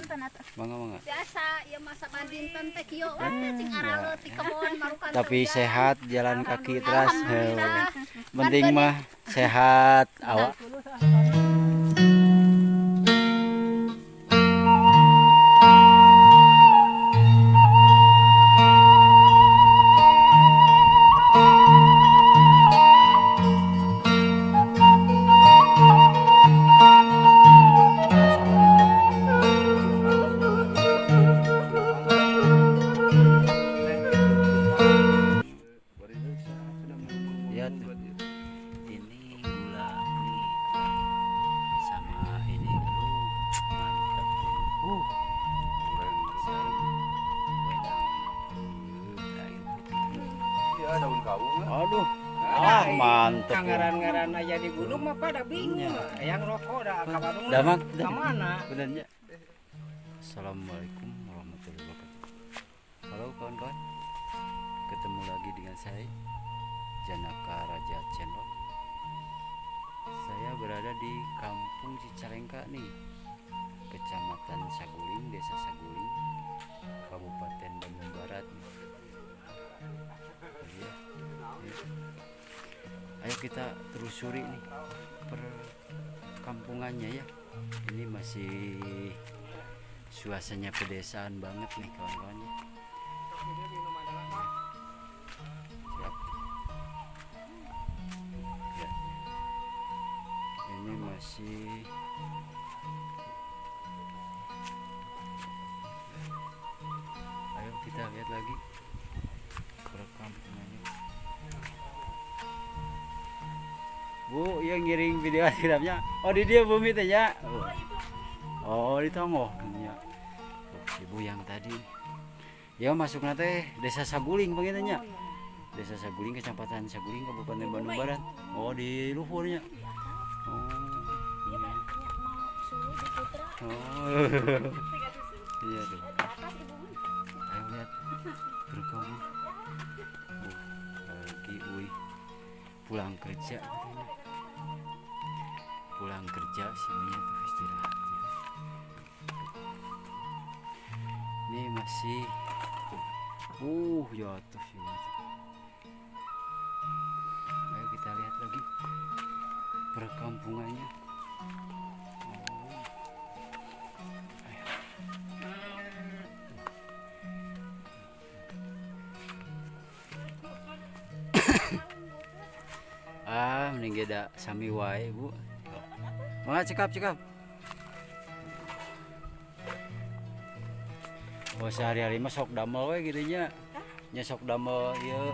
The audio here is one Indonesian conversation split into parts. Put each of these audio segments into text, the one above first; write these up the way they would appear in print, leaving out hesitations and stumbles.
Mangga. Biasa ya masa bandinten teh kieu wae cing arale ti kebon marukan. Tapi sehat jalan kaki terus. Alhamdulillah. Penting mah sehat awak. Aduh, mantep. Ngaran-ngaran aja di gunung mah pada bingung. Yang rokok dah kabarung. Damak mana? Benernya. Assalamualaikum warahmatullahi wabarakatuh. Halo kawan-kawan. Ketemu lagi dengan saya Janaka Raja Channel. Saya berada di Kampung Cicalengka nih, Kecamatan Saguling, Desa Saguling, Kabupaten Bandung Barat. Ayo kita telusuri nih perkampungannya ya. Ini masih suasananya pedesaan banget nih kawan-kawan. Siap. Ya. Ini masih ayo kita lihat lagi perkampungannya. Bu, yang ngiring video Instagramnya. Oh, di dia bumi teh ya. Oh, di Tongo. Ya. Ibu yang tadi. Ya masuk nate Desa Saguling pengennya. Desa Saguling, Kecamatan Saguling, Kabupaten Bandung Barat. Oh, di luhurnya. Oh. Oh. Iya tuh. Ayo lihat bergabung. Lagi pulang kerja katanya. Pulang kerja sini tuh istirahatnya. Ini masih jatuh sih. Ayo kita lihat lagi perkampungannya. Mending ada sami wae bu. Mangga cekap. Oh sehari-hari mah sok damel we gitu nya. Nya sok damel ieu.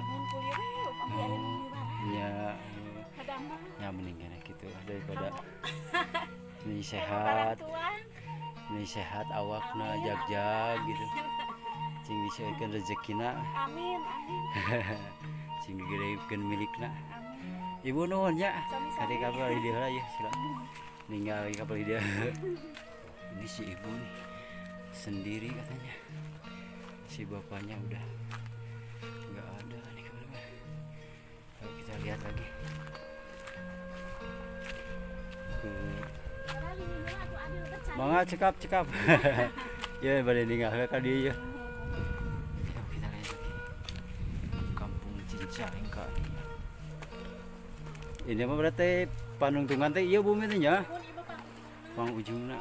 Ya mending enak gitu daripada ini sehat. Ini sehat awakna jag-jag gitu. Cing diseukeun rezekina. Amin. Cing digedekeun milikna. Ibu nuhun ya. Tadi kabar dia lah ya, silakan. Ninggal kapal dia. Ini si ibu nih sendiri katanya. Si bapaknya udah nggak ada nih kabar. Ayo kita lihat lagi. Mangga cekap. Ya bade ninggal ka dieu ya. Ayo kita lihat lagi. Kampung Cicalengka. Ini mah berarti panungtungan teh iya bumi teh nya. Pang ujungna.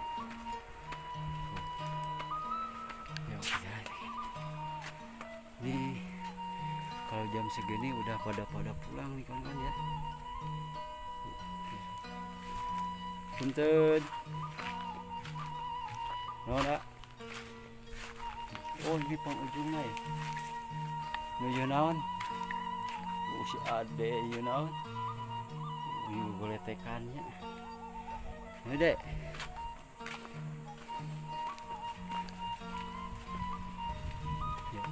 Ini kalau jam segini udah pada pulang nih kawan-kawan ya. Punten. Nona. Oh ini pang ujungna ya. Nuju naon? Oh si ade ieu naon? Ibu boleh tekannya. Ini dek. Ya.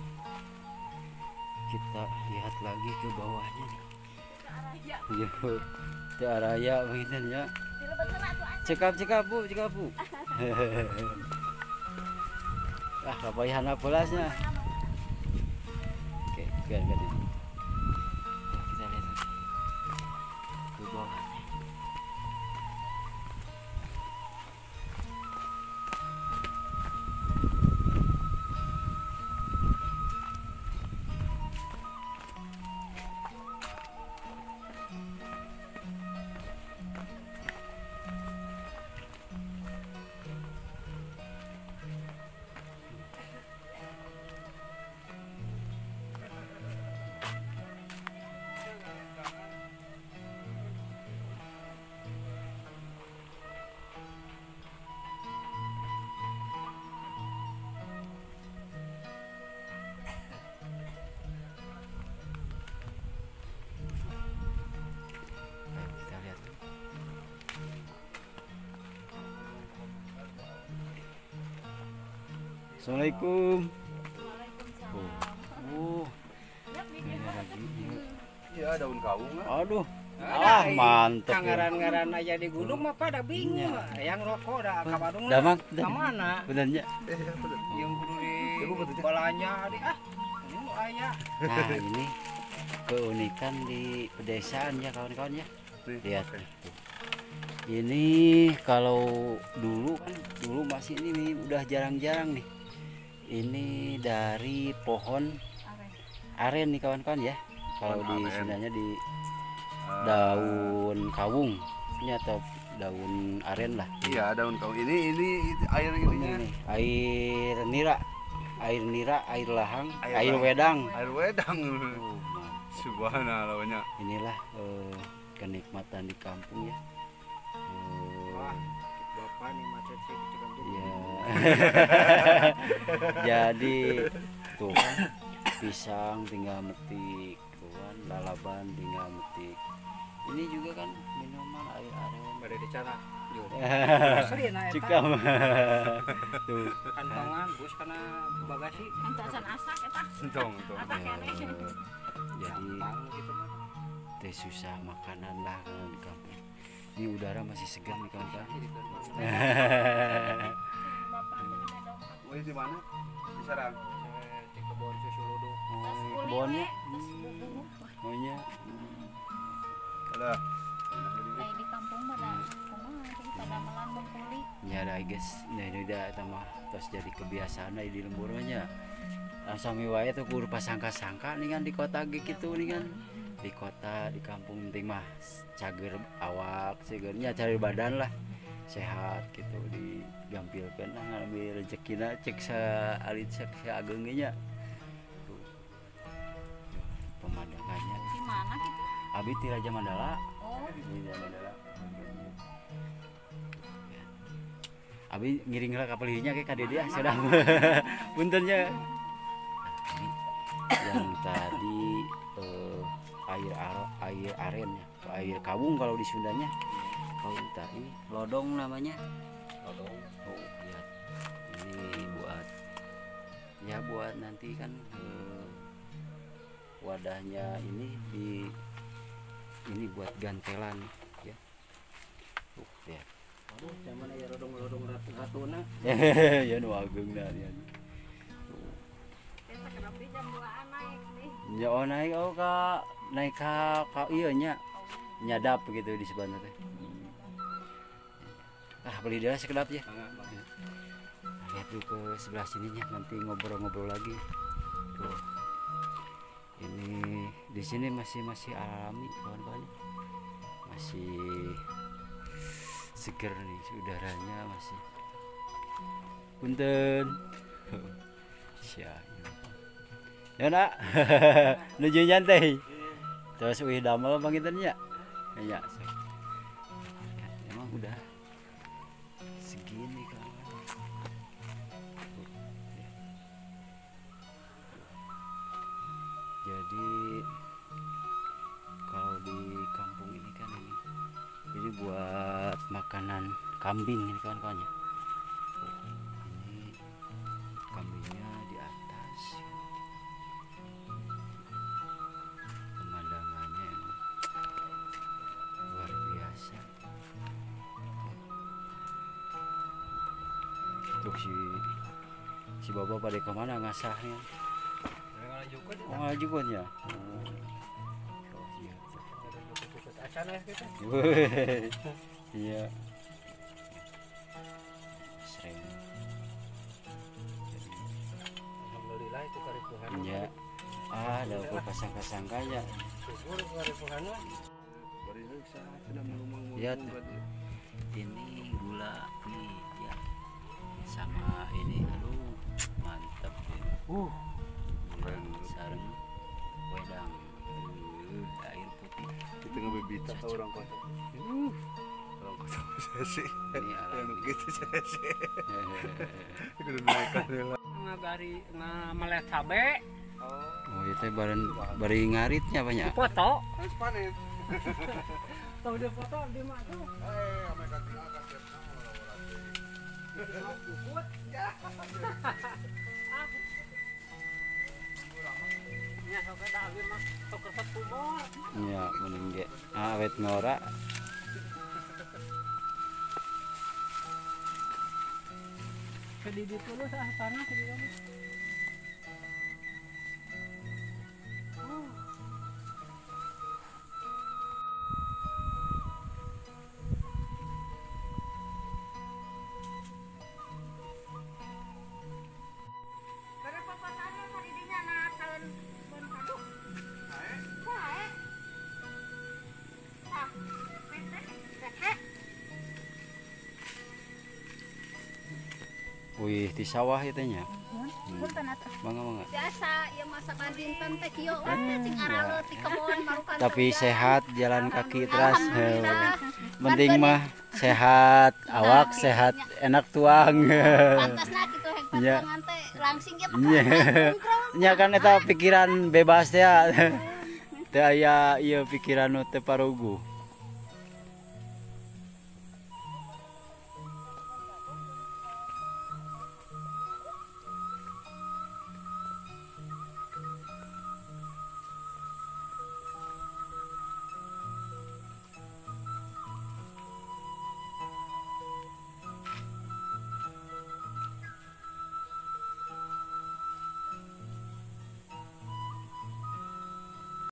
Kita lihat lagi ke bawahnya nih. Yuk, ke araya begini ya. Cekap bu. Kapayahan apulasnya. Oke, biar ini. Kita lihat lagi ke bawah. Assalamualaikum. Ini lagi. Iya, daun kawung. Aduh. Ada, Mantep. Ya. Ngaran-ngaran aja di gunung mah pada bingung. Yang rokok dah kabadung Damang. kemana? Benernya. Yang kudu di balanya di ini mau aya. Nah, ini keunikan di pedesaan ya kawan-kawan ya. Lihat. Ini kalau dulu masih ini udah jarang-jarang nih. Ini dari pohon aren nih kawan-kawan ya. Kalau di Sundanya di daun kawung ini atau daun aren lah. Iya, daun kawung. Ini air ininya. Ini air nira, air lahang, air wedang. Air wedang. Subhanallah. Inilah kenikmatan di kampung ya. Wah, bapak nih macet sih dicegam dulu. Ya. Jadi tuh kan pisang tinggal metik, tuh kan lalaban tinggal metik. Ini juga kan minuman air aren. Pada dicara. Sering na eta. Cukam. Tuh. Kantongan bus kana bagasi. Entasan asak eta. Entong. Asak keneh. Jadi Gampang gitu mah. teh susah makanan lah kalau di kampung. Ini udara masih segar nih kawan-kawan. Oh, di mana? Di Sarang. Di kebon susu ludu. Oh, kebunnya. Oh iya. Ada. Kayak di kampung pada pada melambung kulit. Ya dah guys, ini udah tambah terus jadi kebiasaan di lemburnya. Langsung wae tuh kudu pasangka-sangka nih kan di kota gitu nih kan. Di kota, di kampung penting mah cager awak, segernya cari badan lah. Sehat gitu digampilkeun ngambil rezekina cek sa alit cek sa agengnya. Tuh. Pemandangannya. Di mana gitu? Abi ti Raja Mandala. Oh, Di Raja Mandala. Abi ngiring lah kapal hirinya kayak kade dia sudah. Puntennya. Yang tadi air aren ya, air kawung kalau di Sundanya. Kalau tadi lodong namanya. Lodong. Oh, lihat. Ini buat nanti kan wadahnya ini buat gantelan ya. Lihat. Aduh, zaman aya lodong-lodong ratu-ratuna. Ya nu ageungna nya. kita kenapa jam 2 naik nih? Ya naik ka ieu nya. Nyadap gitu di sebelah teh. Beli dia sekedap ya. Lihat dulu ke sebelah sininya nanti ngobrol-ngobrol lagi. Tuh. Ini di sini masih alami kawan-kawan. Masih seger nih udaranya masih. Punten. Siap. Ya nak. Nuju nyantai. Terus wih damel pangitannya. Ya. Emang udah segini kan. Jadi kalau di kampung ini kan ini buat makanan kambing ini kawan-kawan ya. Ini kambingnya di atas. Pemandangannya emang luar biasa. Tuh si bapak pada kemana ngasahnya? Oh, ngajukan ya. Oh, iya. Asana kita. Iya. Sering. Alhamdulillah itu karipuhan. Iya. Ada pasang-pasangkanya. Syukur karipuhan mah. Sudah melumang. Lihat. Ini gula nih ya. Sama ini aduh mantap ini. Sareng wedang. Air putih. Kita ngebibita ke orang kota. Orang kota saya sih. Ini Yang alami. begitu saya sih. Kita naikkan lah. Ngabari ngamelet cabe. Oh itu bari ngaritnya banyak. Foto. Harus panen. Tahu dia foto di mana tuh? Mereka tinggal kasih. Ya mending ge awet ngora. Kedidi dulu sah panas di kamu. Berapa pasarnya tadi dinya na tahun bon kado. Sae. Ah, pete. Wih di sawah itu nya. Punten atuh. Bangga. Biasa ya masa bandinten teh kieu wae cing aralo ti kebon marukan. Tapi sehat jalan kaki terus. Alhamdulillah. Penting mah sehat, awak sehat, enak tuang. Pantasna kitu hek Iya. patungan teh langsing ge Nya. Nya kan eta pikiran bebas teh. Teu aya ieu pikiran nu teu parugu.